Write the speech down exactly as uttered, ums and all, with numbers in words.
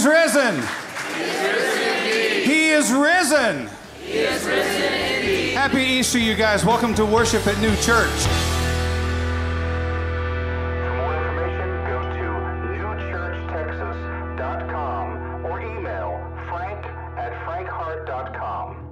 is risen. He is risen indeed. He is risen. He is risen indeed. Happy Easter, you guys. Welcome to worship at New Church. For more information, go to new church texas dot com or email frank at frank hart dot com.